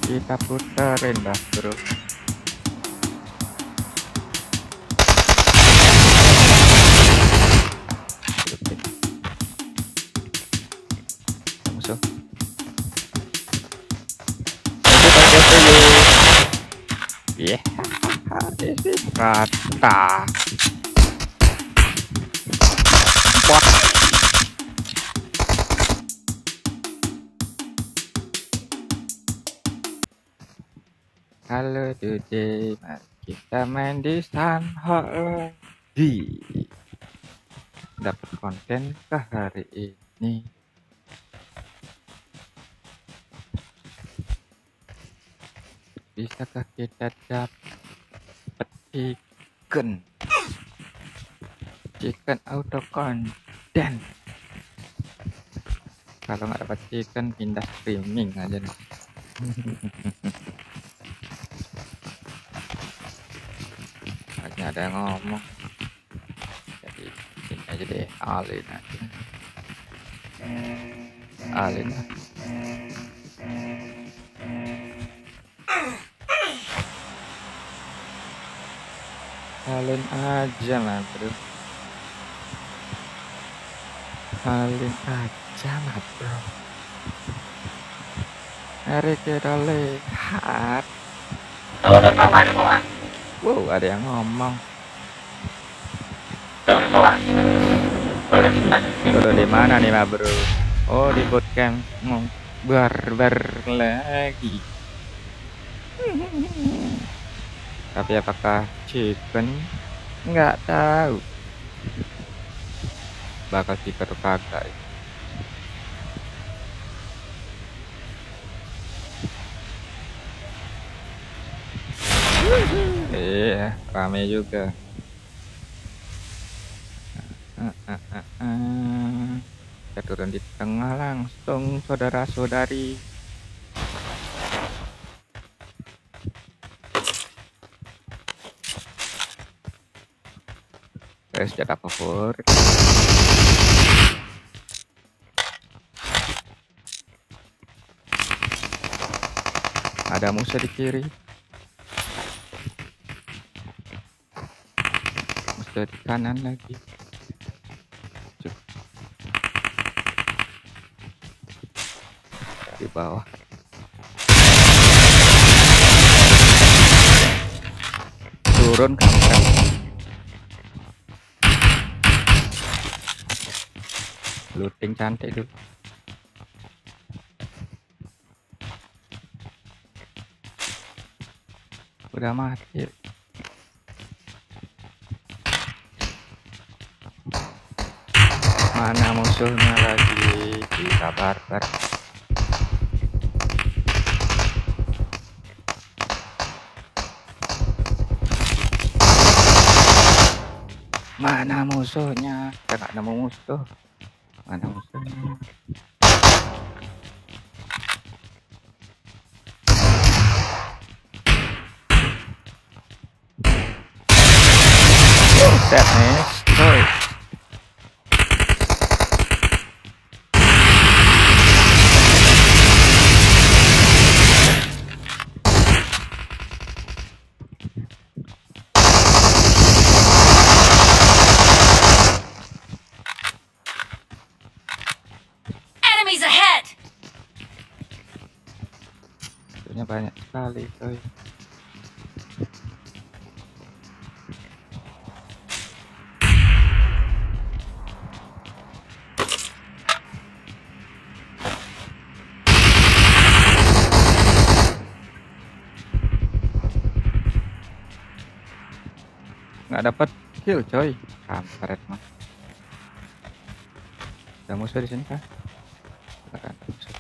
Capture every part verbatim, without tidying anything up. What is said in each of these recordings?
Kita puterin dah bro. Musuh. Yeah, this is rata. What? Halo today, mari kita main di Sunhawk lagi. Dapat konten ke hari ini. Bisakah kita dapat chicken? Chicken auto konten. Kalau nggak dapat chicken, pindah streaming aja nih. Hanya ada yang ngomong. Jadi ini aja deh, alin aja. Alin aja. Alin aja lah bro. Alin aja lah bro. Mari kita lihat. Wow, ada yang ngomong. Turun di mana nih ma bro? Oh, di bootcamp barbar lagi. Tapi apakah chicken? Nggak tahu. Bakal chicken atau kagak. Iya, rame juga. Kita turun di tengah langsung, saudara-saudari. Senjata favorit. Ada musuh di kiri. Musuh di kanan lagi. Cuk. Di bawah. Turun kampret. Looting cantik dulu. Udah mati. Mana musuhnya lagi? Kita barbar. Mana musuhnya? Kita nggak nemu musuh. Mana musuhnya? Set nih, sorry. Enemies ahead. Musuhnya banyak sekali, coy. Nggak dapat kill coy, kampret mah. Ada musuh di sini kah? Ada musuh.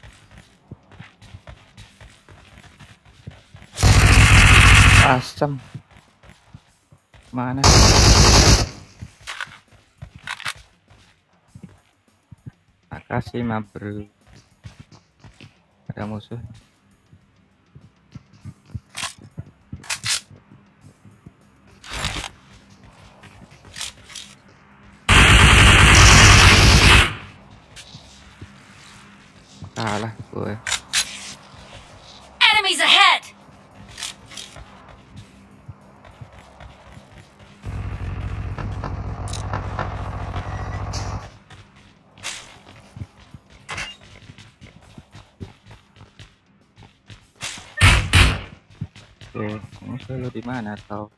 Asam. Mana? Makasih ma bro. Ada musuh. Kalah gue. di mana kau?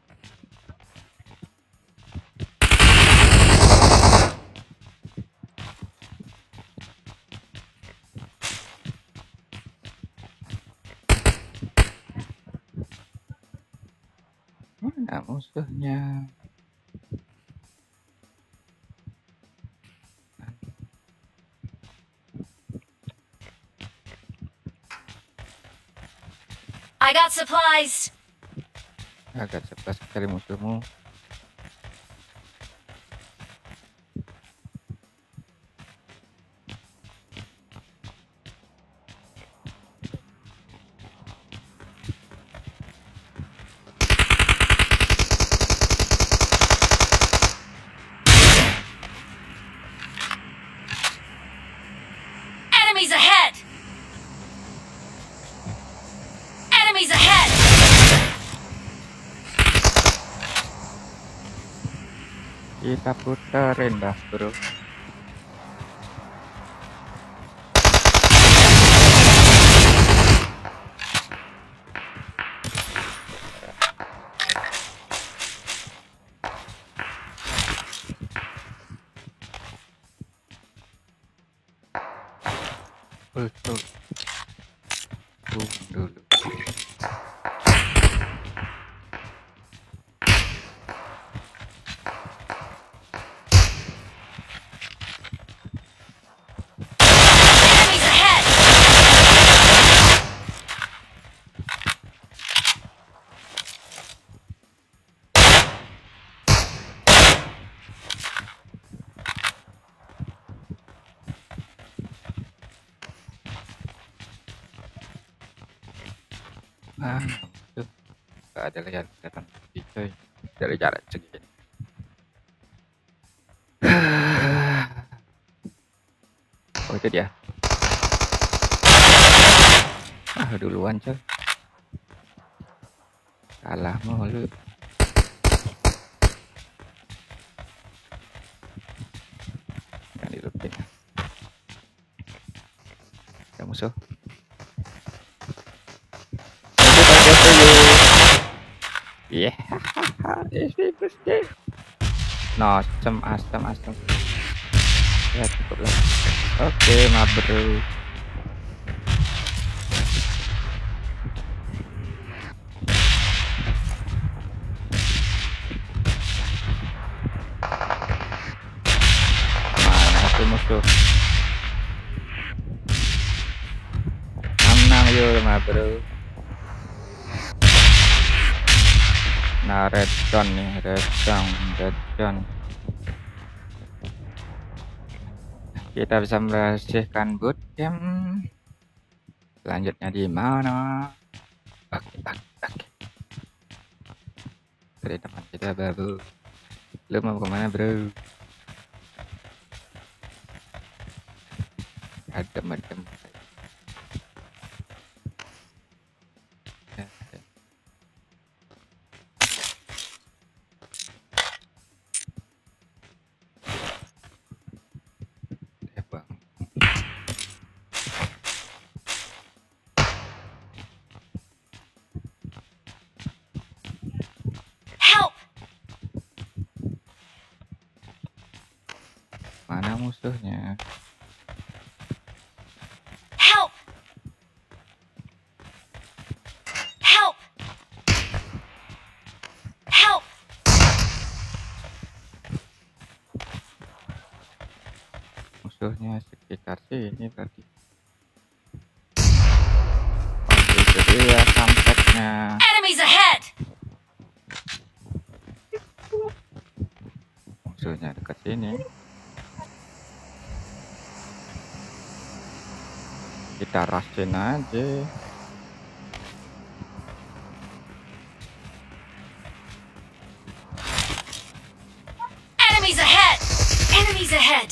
Mana musuhnya? I got supplies. Agak cepat sekali musuhmu. Enemies ahead. Enemies ahead. Kita puterin dah, bro. Betul. Tunggu dulu. Enemies ahead. Ah, tuh. Gak ada lihat kelihatan coy dari jarak segini. Oh itu dia. Ah duluan coy. Kalah mulu. Yang dilupin. Ada musuh. Iya. No, asem asem asem. Ya cukup lah. Oke, ma bro. Mana itu musuh? Enam yuk ma bro. Nah, red zone nih, red zone, red zone. Kita bisa membersihkan bootcamp. Selanjutnya di mana? Oke, oke, oke. Dari teman kita baru. Lu mau kemana bro? Ada macam. Help. Mana musuhnya? Help. Help. Help. Musuhnya sekitar sini tadi. Oke, itu dia sampeknya. Enemies ahead. Musuhnya dekat sini. Kita rasin aja. Enemies ahead. Enemies ahead.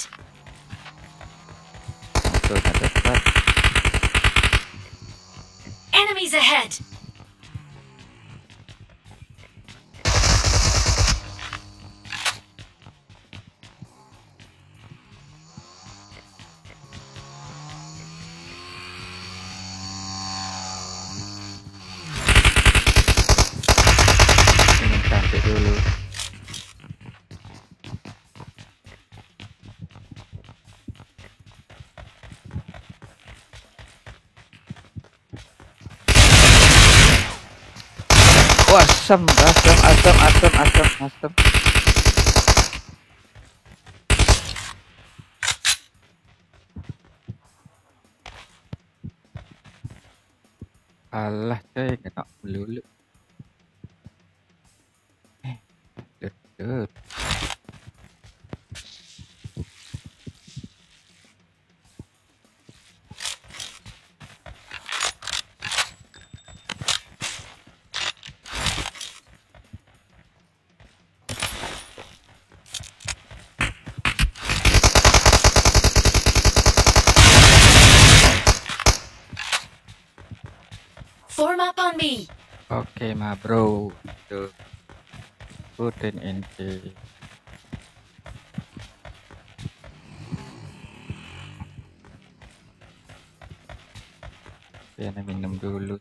Musuhnya dekat. Enemies ahead. Oh, asem, asem, asem, asem, asem, asem. Alah, coy, kena melulu. Eh, dut. Form up on me. Oke, ma bro. Tuh. Putin inti. Ya, minum dulu.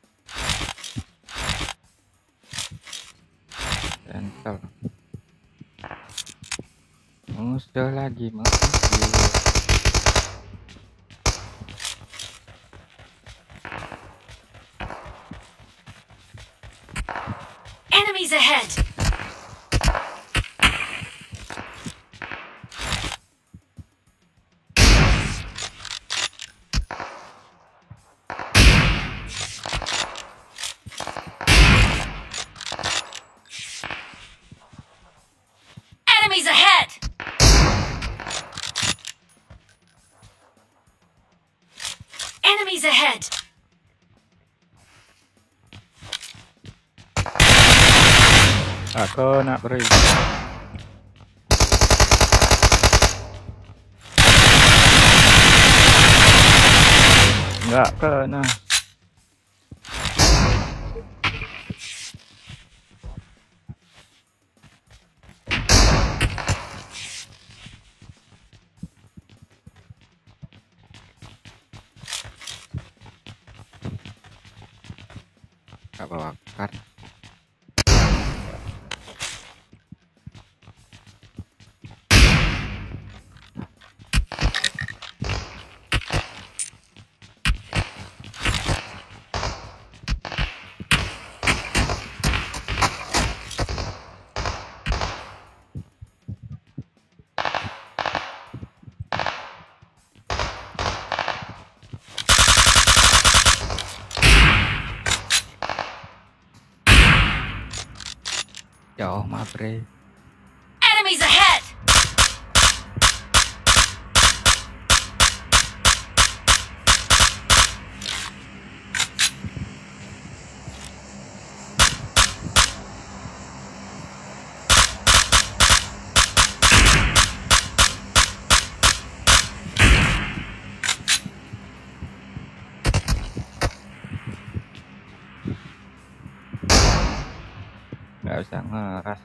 Cancel. Musuh lagi, musuh. Enemies ahead. Enemies ahead. Enemies ahead. Aku nak beri. Enggak kena. Gak bawa kart. Jauh mah bre. Enemies ahead. Nggak usah ngeras.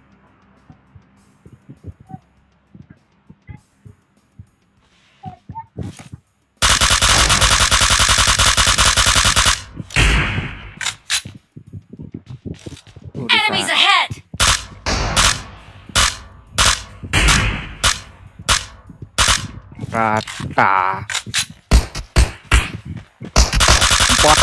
Enemies ahead. Rata. Empat.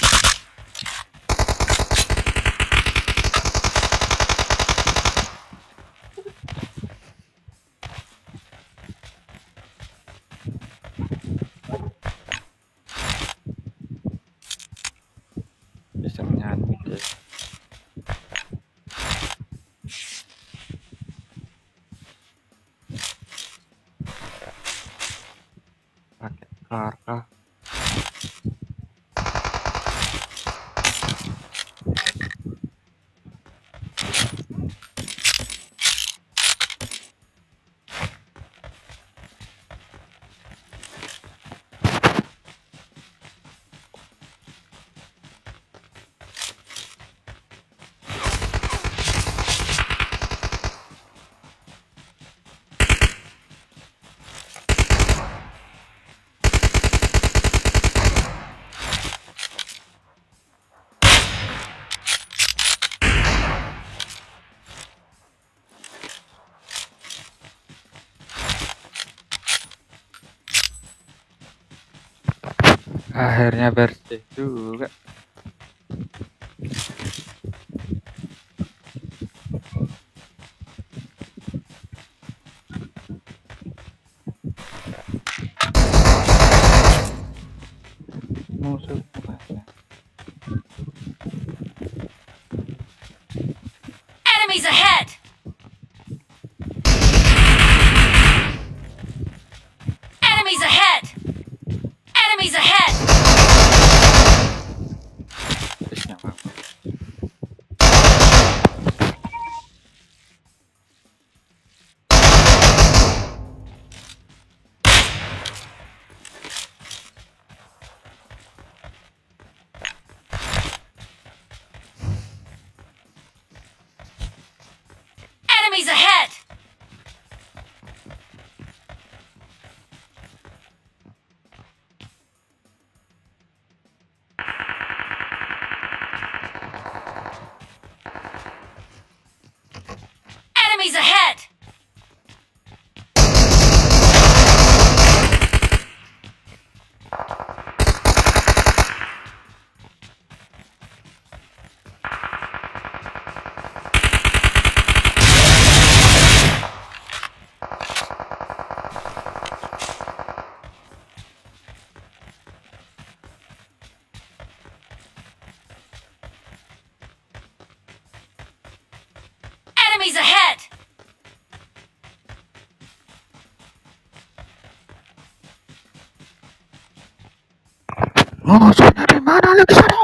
Bisa menyanyi dia. Pakai karena. Akhirnya bersih juga. musuh mana? Enemies ahead! Enemies ahead! Enemies ahead! Terusnya apa? Enemies ahead! Enemies ahead! Enemies ahead! Musuh dari mana lagi sana?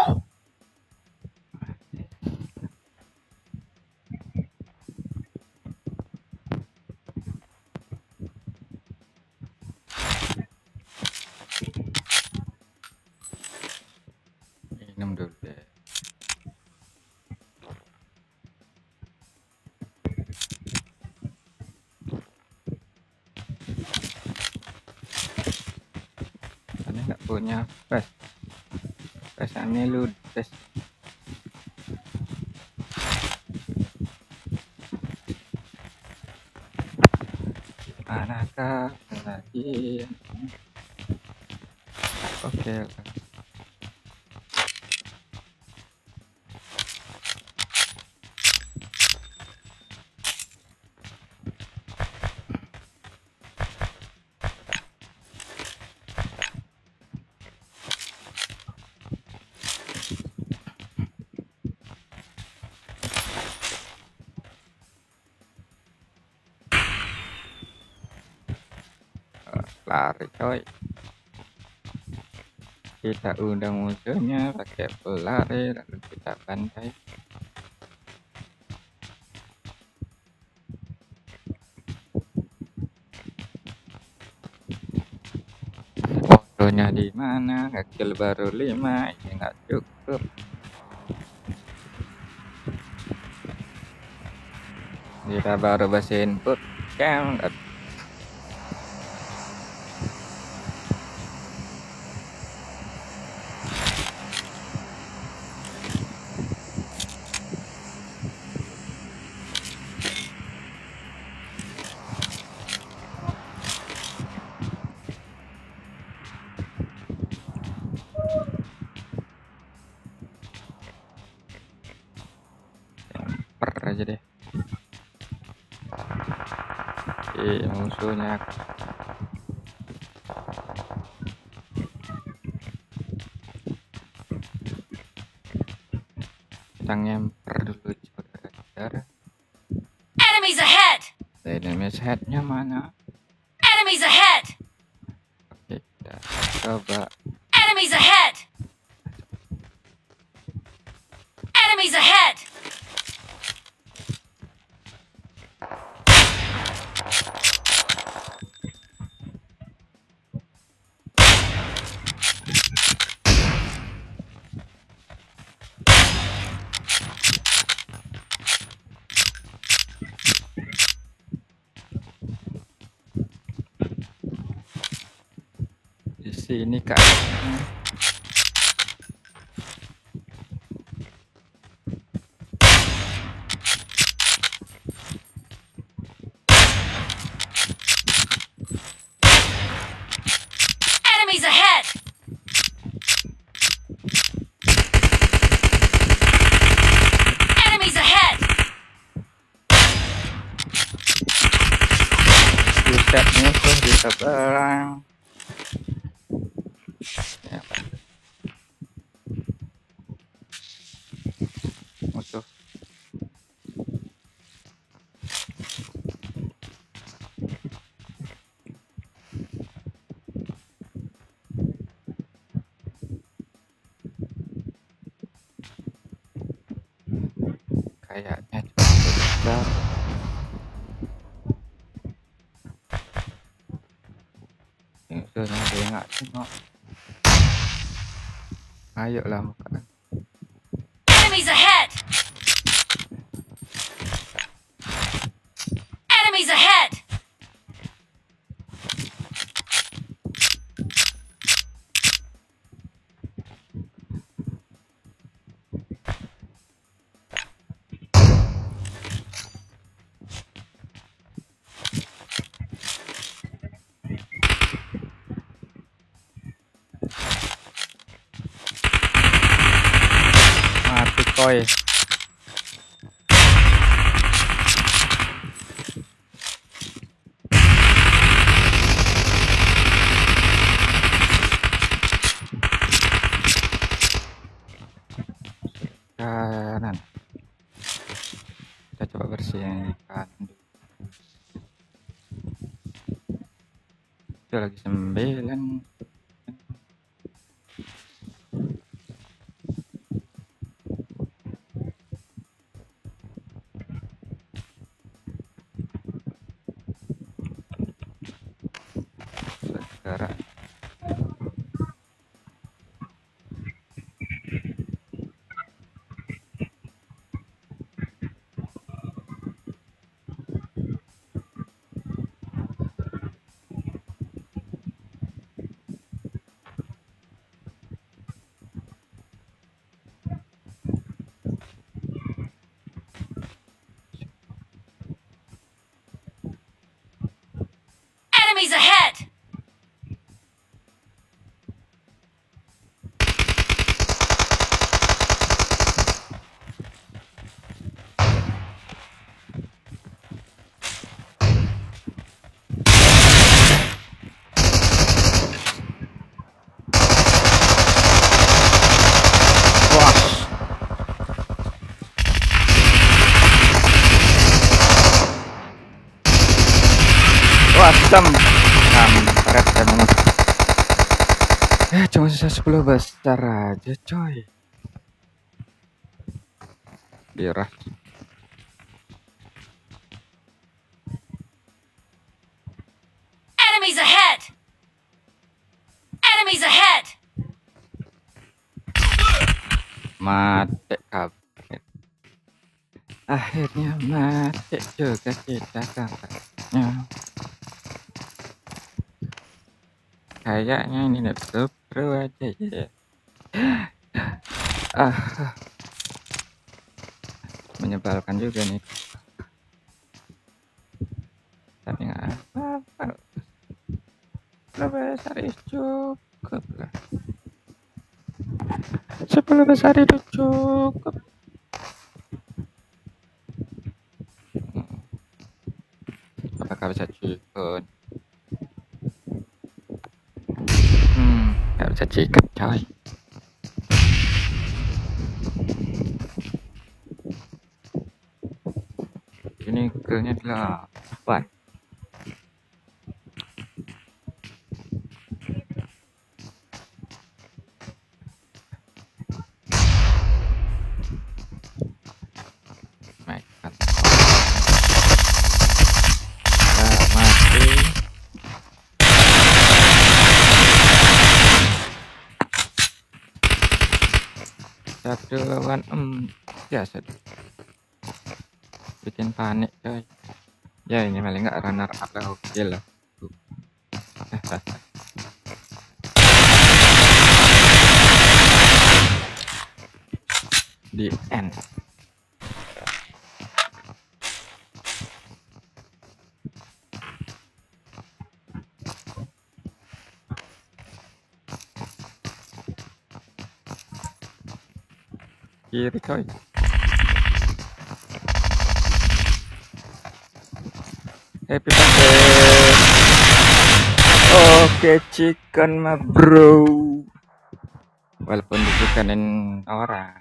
Minum dulu deh. Ini nggak punya flash. Flashannya ludes. Manakah lagi? Oke. Lari coy, kita undang musuhnya pakai pelari lalu kita bantai. Musuhnya di mana? Kill baru lima, ini nggak cukup. Kita baru bersihin bootcamp. Per aja deh. Eh, musuhnya kita ngemper dulu saudara-saudara. Enemies ahead! Enemies headnya mana? Enemies ahead! Oke, kita coba. Enemies ahead! Enemies ahead! Di sini kak. Enemies ahead! Enemies ahead! Buset, musuh di seberang. Ya, kayaknya cukup besar. Musuhnya dia nggak tengok. Ayolah muka. Enemies ahead! Enemies ahead! Mati koi. Kanan. Kita coba bersihkan. Itu lagi sembilan. Sekarang Enemies ahead! wasem kampret emang. Eh cuma sisa sepuluh besar aja coy. Birah. Enemies ahead! Enemies ahead! Mati kabret. Akhirnya mati juga kita kakaknya. Kayaknya ini laptop pro aja ya. Ah, menyebalkan juga nih. Tapi nggak apa-apa. Sepuluh besar itu cukup lah. Sepuluh besar itu cukup. Apakah bisa chicken? Hmm, nggak bisa chicken coy. Ini killnya delapan. Satu lawan em biasa bikin panik coy. Ya ini paling nggak runner up lah, oke lah. Di end. Kiri coy. Happy birthday. Oke chicken mah bro. Walaupun dicikenin orang.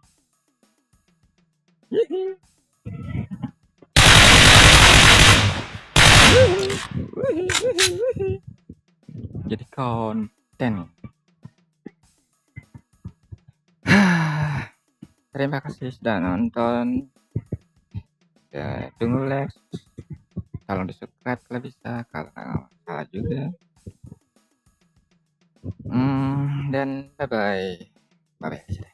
Jadi konten. Terima kasih sudah nonton. Ya, tunggu like, tolong di subscribe kalau bisa, karena salah juga. Hmm, dan bye bye, bye bye.